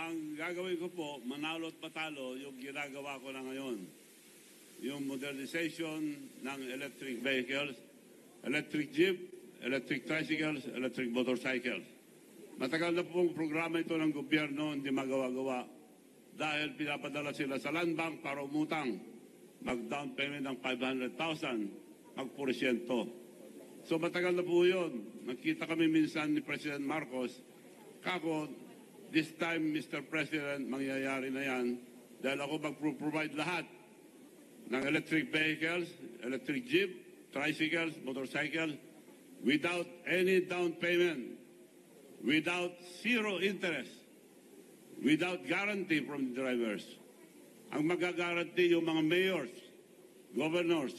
Ang gagawin ko po, manalo at patalo, yung ginagawa ko na ngayon. Yung modernization ng electric vehicles, electric jeep, electric tricycles, electric motorcycles. Matagal na pong programa ito ng gobyerno, hindi magawa-gawa. Dahil pinapadala sila sa land bank para umutang. Mag-down payment ng 500,000, mag-porsyento. So matagal na po yun. Nakita kami minsan ni President Marcos, kako, this time, Mr. President, mangyayari na yan dahil ako mag-provide lahat ng electric vehicles, electric jeep, tricycles, motorcycles, without any down payment, without zero interest, without guarantee from the drivers. Ang magagaranti yung mga mayors, governors,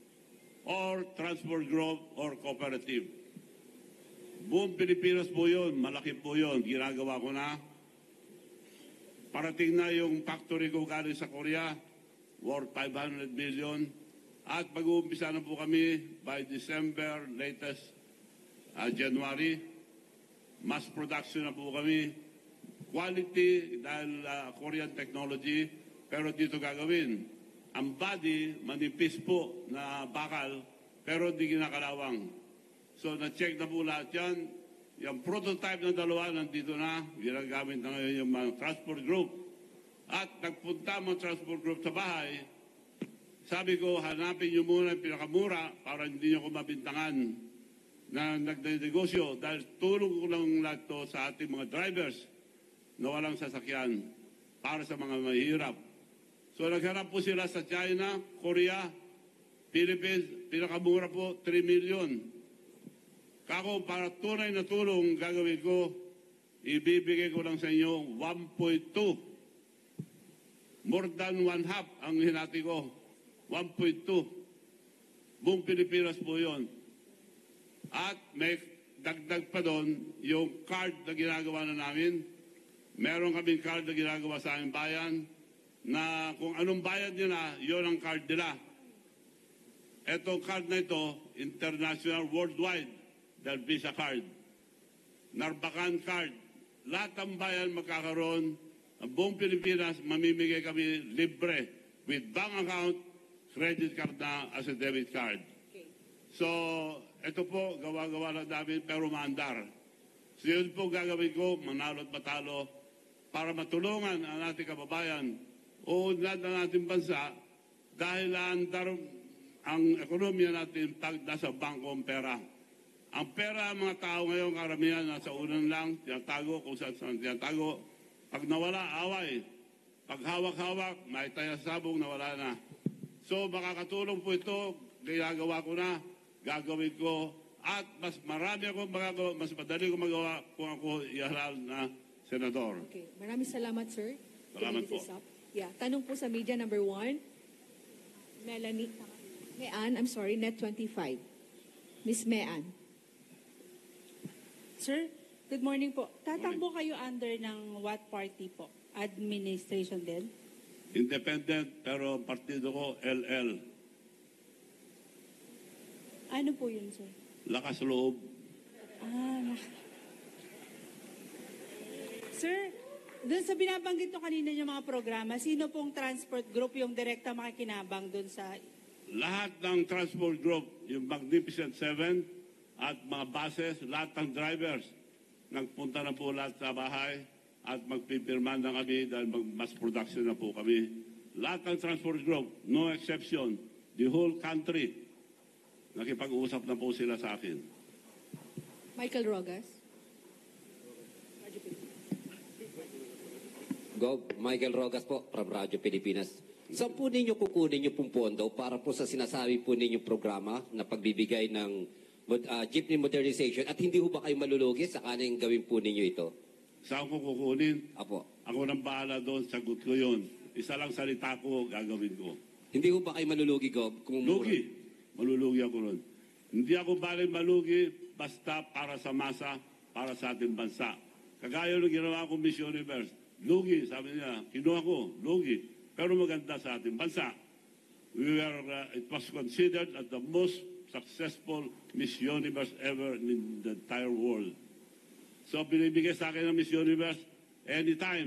or transport group or cooperative. Buong Pilipinas po yun, malaki po yun, ginagawa ko na. Parating na yung factory ko galing sa Korea, worth 500 million. At mag-uumpisa na po kami by December, latest January. Mass production na po kami. Quality dahil Korean technology, pero dito gagawin. Ang body, manipis po na bakal, pero hindi ginakalawang. So na-check na po lahat yan. Yung prototype ng dalawa nandito na, ginagamit na ngayon yung mga transport group. At nagpunta mga transport group sa bahay, sabi ko, hanapin nyo muna yung pinakamura para hindi nyo ko mabintangan na nagdinegosyo. Dahil tulong ko lang lahat to sa ating mga drivers na walang sasakyan para sa mga mahirap. So nagharap po sila sa China, Korea, Philippines, pinakamura po, 3 million. Kako, para tunay na tulong gagawin ko, ibibigay ko lang sa inyo 1.2. More than one half ang hinati ko. 1.2. Buong Pilipinas po yun. At may dagdag pa doon yung card na ginagawa na namin. Meron kaming card na ginagawa sa aming bayan na kung anong bayad nila, yun ang card nila. Etong card na ito, international, worldwide, dahil Visa card. Narbacan card. Lahat ng bayan magkakaroon. Ang buong Pilipinas, mamimigay kami libre with bank account, credit card na as a debit card. Okay. So, ito po, gawa-gawa na namin pero maandar. So, yun po gagawin ko, manalo at matalo, para matulungan ang ating kababayan o lahat ng ating bansa dahil andar ang ekonomiya natin pag nasa bangko ang pera. Ang pera, mga tao ngayon, karamihan, nasa unan lang, tinatago, kung saan tinatago. Pag nawala, away. Pag hawak-hawak, may tayasabong, nawala na. So, makakatulong po ito, ginagawa ko na, gagawin ko, at mas marami akong magagawa, mas madali ko magawa kung ako ihalal na senador. Okay. Maraming salamat, sir. Salamat po. Yeah. Tanong po sa media number 1. Mean, I'm sorry, Net 25. Miss Mean. Sir, good morning po. Tatakbo kayo under ng what party po? Administration din? Independent, pero ang partido ko, LL. Ano po yun, sir? Lakas loob. Sir, dun sa binabanggit nyo kanina yung mga programa, sino pong transport group yung direkta makikinabang dun sa... Lahat ng transport group, yung Magnificent Seven at mga buses, lahat ng drivers, nagpunta na po lahat sa bahay at magpipirman na kami dahil mass production na po kami. Lahat ng transport group, no exception, the whole country, nakipag-uusap na po sila sa akin. Michael Rogas. Michael Rogas po, from Radyo Pilipinas. Saan po ninyo kukunin yung pondo para po sa sinasabi po ninyong programa na pagbibigay ng jeepney modernization at hindi ho ba kayo malulugi sa kaning gawin po ninyo ito? Saan ko kukunin? Apo. Ako nang bahala doon, sagot ko yun. Isa lang salita ko, gagawin ko. Hindi ho ba kayo malulugi, Gob? Lugi. Malulugi ako ron. Hindi ako balik malugi basta para sa masa, para sa ating bansa. Kagaya ng ginawa ko Miss Universe. Lugi, sabi niya, kinuha ko, lugi. Pero maganda sa ating bansa. It was considered as the most successful Miss Universe ever in the entire world. So, binibigay sa akin ng Miss Universe anytime.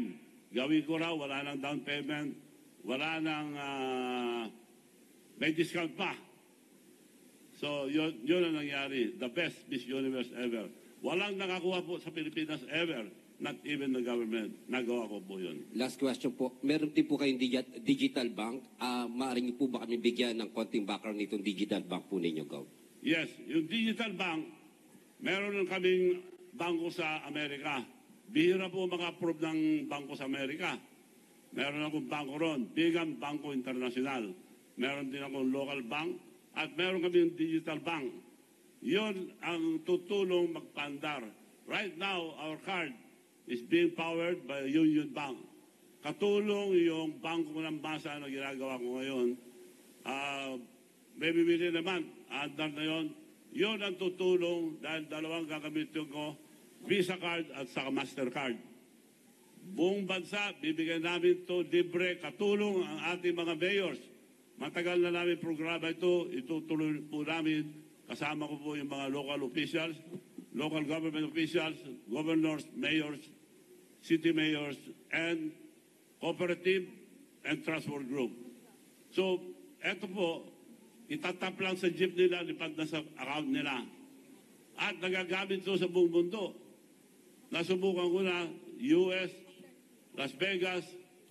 Gawin ko raw, wala nang down payment, wala nang may discount pa. So, yun ang nangyari. The best Miss Universe ever. Walang nakakuha po sa Pilipinas ever. Not even the government. Nagawa ko po yun. Last question po. Meron din po kayong digital bank. Maaaring niyo po ba kami bigyan ng konting background nitong digital bank po ninyo, Gov? Yes, yung digital bank, meron lang kaming bangko sa Amerika. Bihira po maka-approve ng bangko sa Amerika. Meron akong bangko ron, Bigham Bangko International. Meron din akong local bank at meron kaming digital bank. Yun ang tutulong magpandar. Right now, our card is being powered by Union Bank. Katulong yung bangko ng masa na ginagawa ko ngayon. May bibili naman, andar na yun. Yun ang tutulong dahil dalawang gagamitin ko, Visa card at saka Mastercard. Buong bansa, bibigyan namin ito libre, katulong ang ating mga mayors. Matagal na namin programa ito, itutuloy po namin. Kasama ko po yung mga local officials, local government officials, governors, mayors, city mayors, and cooperative and transport group. So, eto po, itatap lang sa jeep nila, lipad na sa account nila. At nagagamit ito sa buong mundo. Nasubukan ko na US, Las Vegas,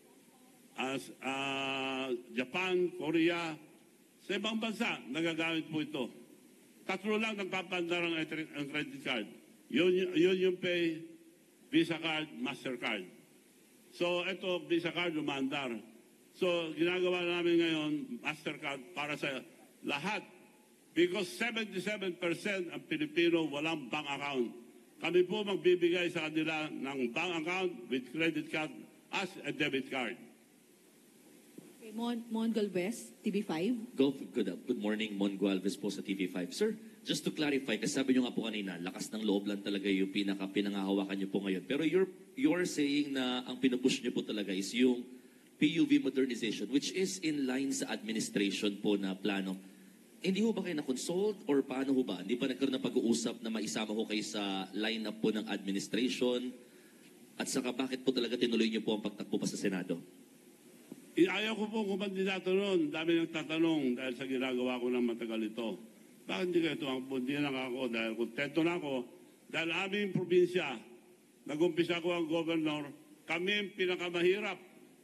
Japan, Korea, sa ibang bansa, nagagamit po ito. Tatlo lang nagpapandar ang credit card. Yun yung pay, Visa card, Mastercard. So, ito, Visa card, lumandar. So, ginagawa namin ngayon, Mastercard para sa lahat. Because 77% ang Pilipino walang bank account. Kami po magbibigay sa kanila ng bank account with credit card as a debit card. Okay, Mon Galvez, TV5. Good morning, Mon Gualvez po sa TV5. Sir, just to clarify, kasi sabi nyo nga po kanina, lakas ng loob lang talaga yung pinangahawakan nyo po ngayon. Pero you're saying na ang pinupush nyo po talaga is yung PUV modernization, which is in line sa administration po na plano. Hindi ho ba kayo na-consult or paano ho ba? Hindi pa nagkaroon ng pag-uusap na maisama ho kayo sa line-up po ng administration? At saka bakit po talaga tinuloy niyo po ang pagtakbo pa sa Senado? Ayaw ko po kumandidato noon. Dami nagtatanong dahil sa ginagawa ko ng matagal ito. Bakit hindi kayo tumakbo? Hindi lang ako dahil kontento na ako. Dahil aming probinsya, nag-umpisa ko ang governor, kami ang pinakamahirap.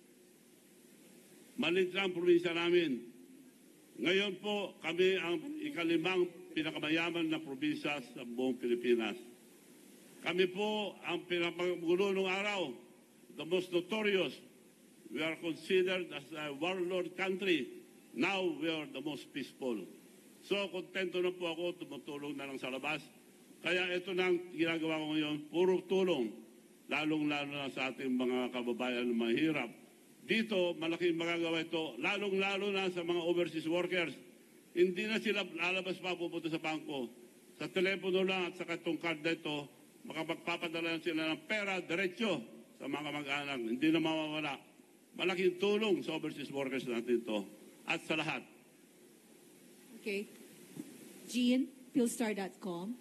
Malit lang ang probinsya namin. Ngayon po, kami ang ikalimang pinakamayaman na probinsya sa buong Pilipinas. Kami po ang pinakagulo nung araw, the most notorious. We are considered as a warlord country. Now we are the most peaceful. So, kontento na po ako, tumutulong na lang sa labas. Kaya ito na ang ginagawa ko ngayon, puro tulong, lalong-lalo na sa ating mga kababayan na mahirap. Dito, malaking magagawa ito, lalong-lalo na sa mga overseas workers. Hindi na sila lalabas pa pupunta sa bangko. Sa telepono lang at sa itong card na ito, makapagpapadala sila ng pera, diretsyo sa mga mag-anak. Hindi na mawawala. Malaking tulong sa overseas workers natin ito. At sa lahat. Okay. Jean, Philstar.com.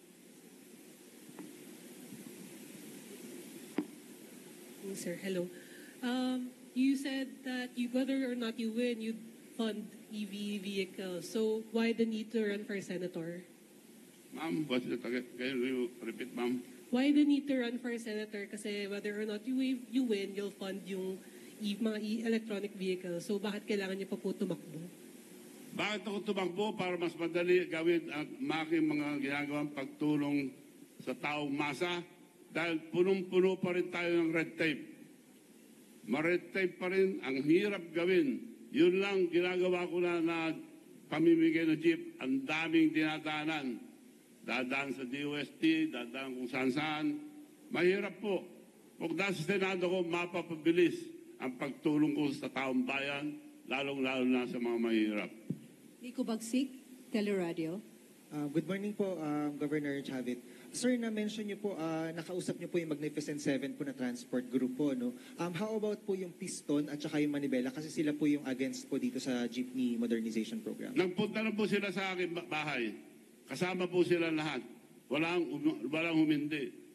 Sir, hello. You said that whether or not you win, you'd fund EV vehicles. So why the need to run for senator? Ma'am, can you repeat, ma'am? Why the need to run for senator? Kasi whether or not you win, you'll fund yung mga electronic vehicles. So bakit kailangan niyo pa po tumakbo? Bakit ako tumakbo? Para mas madali gawin ang aking mga ginagawang pagtulong sa taong masa. Dahil punong-puno pa rin tayo ng red tape. Ma-red tape pa rin, ang hirap gawin. Yun lang ginagawa ko na pamimigay ng jeep. Ang daming dinadaanan. Dadaan sa DOST, dadaan kung saan-saan. Mahirap po. Kung nasa Senado ko, mapapabilis ang pagtulong ko sa taong bayan, lalong-lalo na sa mga mahirap. Nico Bagsik, Teleradio. Good morning po, Governor Chavit. Sir, na-mention niyo po, nakausap niyo po yung Magnificent Seven po na transport group po, no? How about po yung Piston at saka yung Manibela? Kasi sila po yung against po dito sa jeepney modernization program. Nagpunta na po sila sa aking bahay. Kasama po sila lahat. Walang humindi.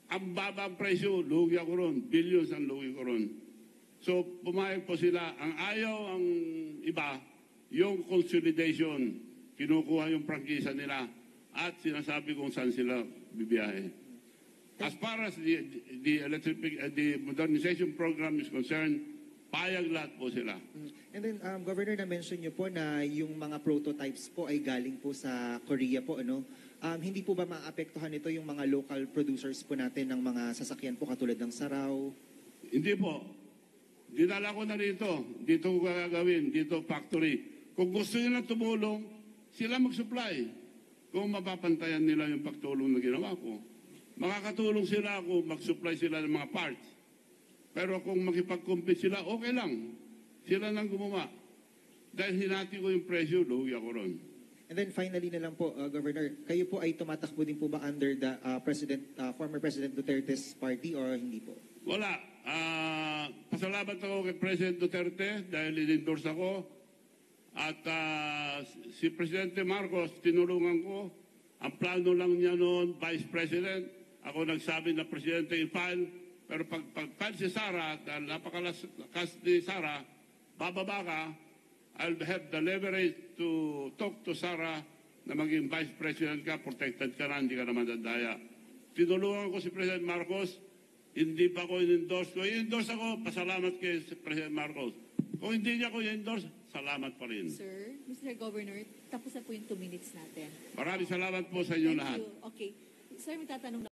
ang baba ang presyo, lugi ako ron. Billions ang lugi ko ron. So, pumayag po sila. Ang ayaw ang iba, yung consolidation. Kinukuha yung prangkisa nila at sinasabi kung saan sila bibiyahe. As far as the modernization program is concerned, payag lahat po sila. And then, Governor, na-mention niyo po na yung mga prototypes po ay galing po sa Korea po, ano? Hindi po ba maapektuhan ito yung mga local producers po natin ng mga sasakyan po katulad ng Saraw? Hindi po. Dinala ko na rito. Dito ko gagawin. Dito factory. Kung gusto nila tumulong, sila mag-supply. Kung mapapantayan nila yung pagtulong na ginawa ko. Makakatulong sila kung mag-supply sila ng mga parts. Pero kung makipag-compete sila, okay lang. Sila nang gumawa. Dahil hinati ko yung presyo, lugi ako ron. And then finally na lang po, Governor, kayo po ay tumatakbo din po ba under the former President Duterte's party or hindi po? Wala. Pasalamat ako kay President Duterte dahil in-endorse ako. At si Presidente Marcos, tinulungan ko. Ang plano lang niya noon, Vice President. Ako nagsabi na Presidente i-file. Pero pag-file si Sara, dahil napakalakas ni Sara, bababa ka, I'll have the leverage to talk to Sara na maging Vice President ka, protected ka na, hindi ka naman dadaya. Tinulungan ko si President Marcos, hindi pa ako in-endorse ko. I-endorse ako, pasalamat kay President Marcos. Kung hindi niya ako i-endorse, salamat pa rin. Sir, Mr. Governor, tapos na po yung 2 minutes natin. Maraming salamat po sa inyo Thank lahat. you. Okay. Sir, may tatanong